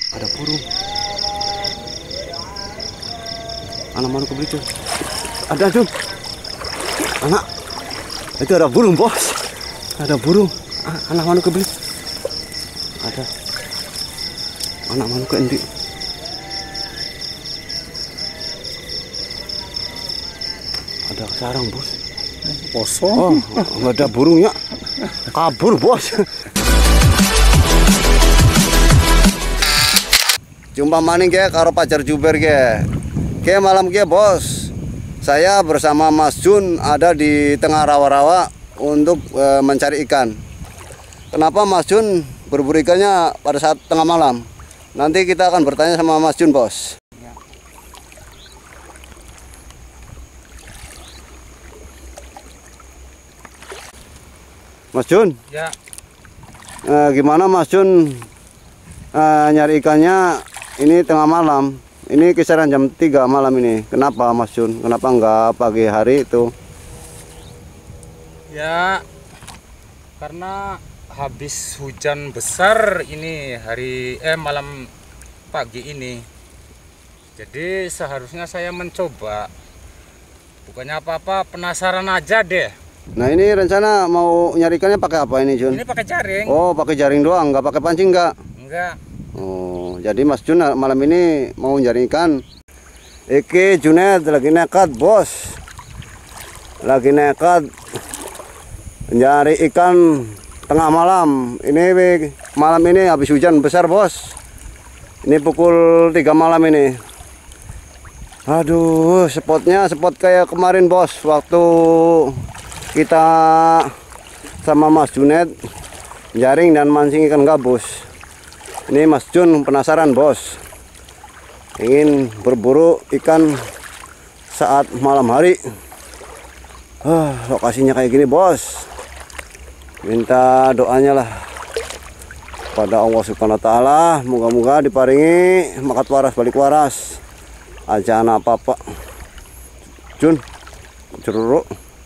Ada burung. Anak mana kebeli Jun? Ada Jun. Anak. Itu ada burung bos. Ada burung. Anak mana kebeli? Ada. Anak mana ke endi? Ada sarang bos. Kosong. Nggak ada burungnya. Kabur bos. Jumpa maning ke karo pacar Juber ke. Ke malam ke bos. Saya bersama Mas Jun ada di tengah rawa-rawa untuk mencari ikan. Kenapa Mas Jun berburu ikannya pada saat tengah malam? Nanti kita akan bertanya sama Mas Jun bos. Mas Jun, Ya. Gimana Mas Jun nyari ikannya ini tengah malam? Ini kisaran jam 3 malam ini. Kenapa Mas Jun? Kenapa enggak pagi hari itu? Ya, karena habis hujan besar ini malam pagi ini. Jadi seharusnya saya mencoba. Bukannya apa-apa, penasaran aja deh. Nah ini rencana mau nyari ikannya pakai apa ini Jun? Ini pakai jaring. Oh pakai jaring doang, nggak pakai pancing nggak? Enggak. Oh jadi Mas Jun malam ini mau nyari ikan. Iki Junet lagi nekat bos. Lagi nekat nyari ikan tengah malam. Ini malam ini habis hujan besar bos. Ini pukul 3 malam ini. Aduh spotnya spot kayak kemarin bos. Waktu kita sama Mas Junet jaring dan mancing ikan gabus. Ini Mas Jun penasaran bos, ingin berburu ikan saat malam hari. Lokasinya kayak gini bos. Minta doanya lah pada Allah Subhanahu wa Ta'ala, moga-moga diparingi makat waras balik waras, aja anak apa-apa. Jun, cururuk.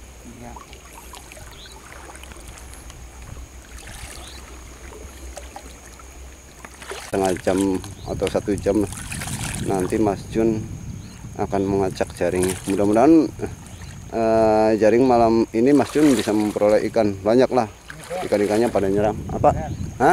Setengah jam atau 1 jam nanti Mas Jun akan mengacak jaringnya. Mudah-mudahan jaring malam ini Mas Jun bisa memperoleh ikan banyak lah. Ikan-ikannya pada nyerang. Apa? Hah?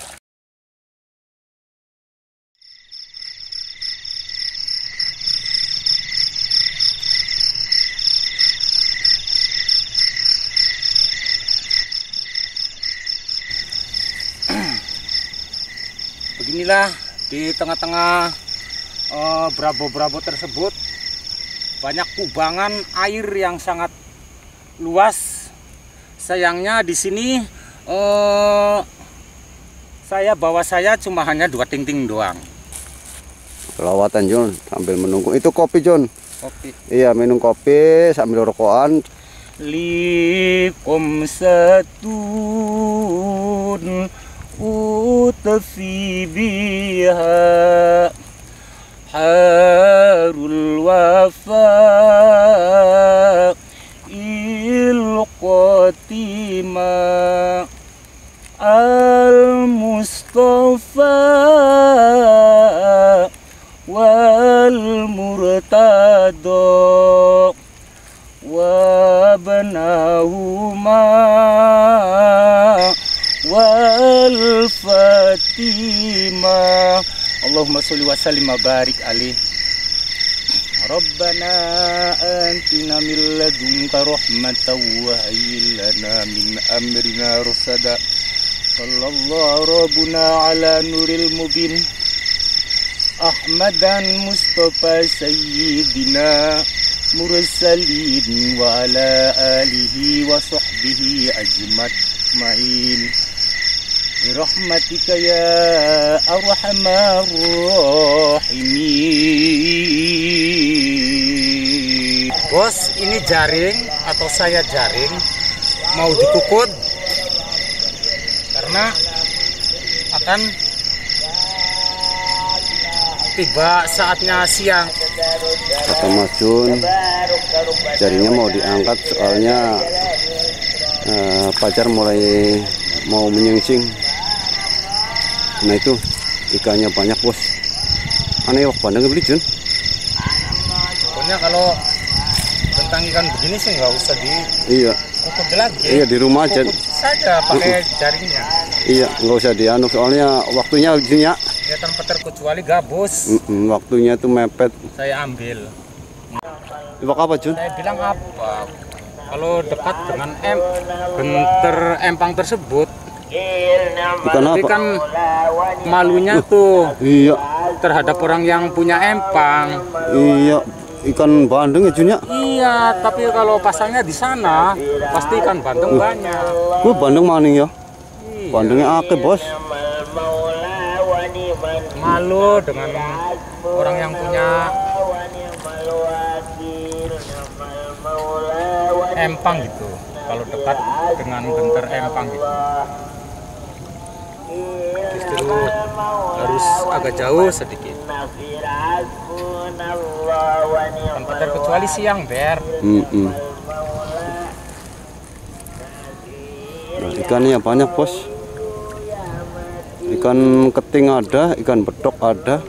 Beginilah di tengah-tengah brabo-brabo tersebut banyak kubangan air yang sangat luas. Sayangnya di sini saya cuma hanya 2 ting-ting doang. Lawatan Jun sambil menunggu. Itu kopi Jun. Kopi. Iya minum kopi sambil rokokan. Likum satun utfi biha harul wafa il qatima al mustafa wal murtado wa banahuma wal fatima. Allahumma sholli wa sallim wa barik alaih. Rabbana atina min ladunka rahmatan wa hayyi lana min amrina rasada. Sallallahu rabbuna ala nuril mubin Ahmadan Mustafa sayyidina mursalin wa ala alihi wa sahbihi ajma'in. Birahmatika ya arhamar rahimin. Bos, ini jaring atau saya jaring mau dikukut karena akan tiba saatnya siang. Kata Mas Jun jaringnya mau diangkat soalnya pacar mulai mau menyingsing. Nah itu ikannya banyak bos. Aneh wak bandeng beli Jun. Pokoknya kalau tentang ikan begini sih nggak usah di Iya. kukus lagi. Iya di rumah aja. Kukus saja pakai jaringnya. Iya nggak usah dianu soalnya waktunya Jun ya. Ya tanpa terkecuali gabus. Waktunya itu mepet. Saya ambil. Iwak apa Jun? Saya bilang apa? Kalau dekat dengan benter empang tersebut, Ikan tapi apa? kan malunya tuh Iya. terhadap orang yang punya empang. Iya. Ikan bandeng ya Jun ya. Iya, tapi kalau pasangnya di sana pasti ikan bandeng banyak. Gue bandeng maning ya. Iya. Bandengnya akeh bos. Malu dengan orang yang punya empang gitu. Kalau dekat dengan benter empang gitu, justru harus agak jauh sedikit. Tanpa terkecuali siang ber. Nah, ikannya banyak bos. Ikan keting ada, ikan bedok ada,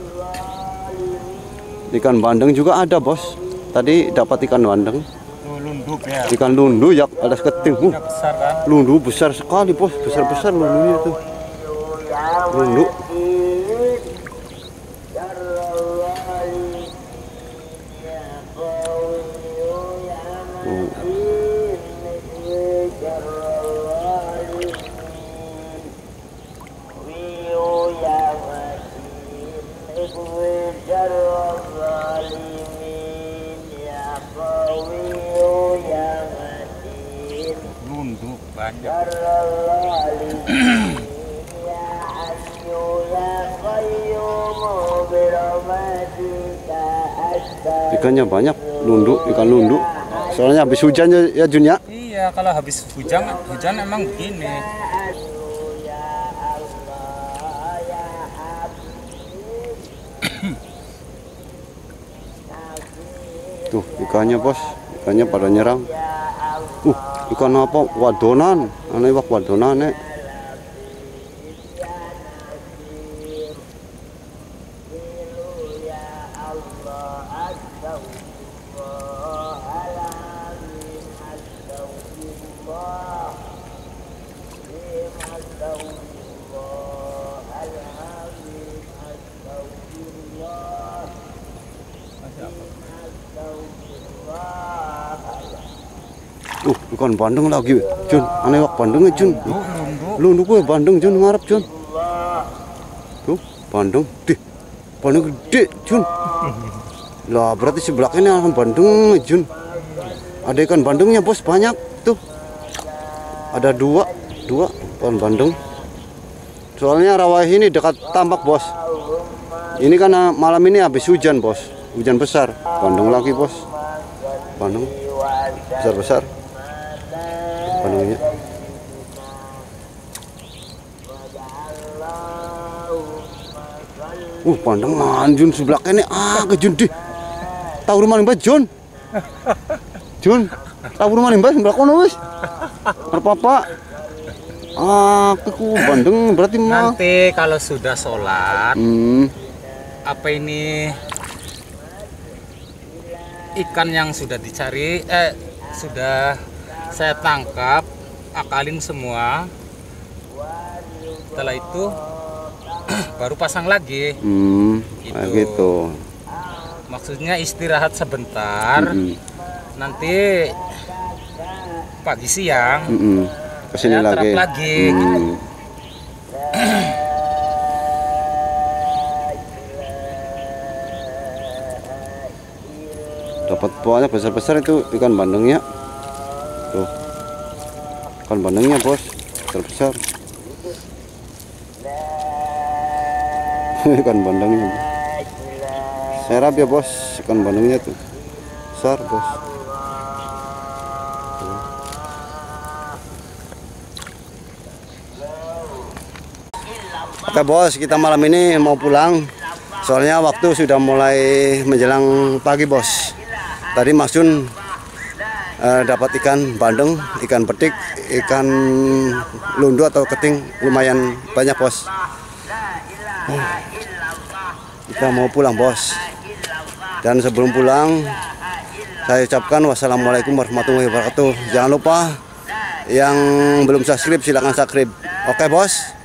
ikan bandeng juga ada bos. Tadi dapat ikan bandeng, Lundu ber. ikan lundu ya ada keting. Besar kan? Lundu besar sekali bos, besar-besar lundunya tuh. Lundu. Lundu banyak. Ikannya banyak, lundu, ikan lundu. Soalnya habis hujan ya Jun ya. Iya, kalau habis hujan emang begini. Tuh ikannya bos, ikannya pada nyerang. Ikan apa? Wadonan, aneh wak wadonan nek. Ikan bandeng lagi, Jun. Aneh wak bandengnya Jun. Lundu gue bandeng Jun ngarep Jun. Tuh bandeng, deh, bandeng gede Jun. Lah berarti sebelah ini akan bandeng Jun. Ada ikan bandengnya bos banyak tuh. Ada dua ikan bandeng. Soalnya rawa ini dekat tambak bos. Ini kan malam ini habis hujan bos, hujan besar. Bandeng lagi bos, bandeng besar-besar. Bandengnya. Bandeng manjun sebelah ini kejun deh. Tahu rumah mbak Jun? Jun, tahu rumah mbak sebelah kono wis. Apa? Aku bandeng berarti mah. Nanti kalau sudah sholat, apa ini ikan yang sudah dicari, sudah saya tangkap, akalin semua. Setelah itu baru pasang lagi. Gitu. Maksudnya istirahat sebentar. Nanti pagi siang kesini lagi. Gitu. Dapat buahnya besar-besar itu ikan bandengnya. Tuh. Ikan bandengnya bos, besar-besar. Ikan bandengnya. Serap ya bos, ikan bandengnya tuh. Besar bos. Oke bos, kita malam ini mau pulang. Soalnya waktu sudah mulai menjelang pagi bos. Tadi Mas Jun dapat ikan bandeng, ikan petik, ikan lundu atau keting lumayan banyak bos. Kita mau pulang, bos. Dan sebelum pulang, saya ucapkan wassalamualaikum warahmatullahi wabarakatuh. Jangan lupa yang belum subscribe silahkan subscribe. Oke, bos.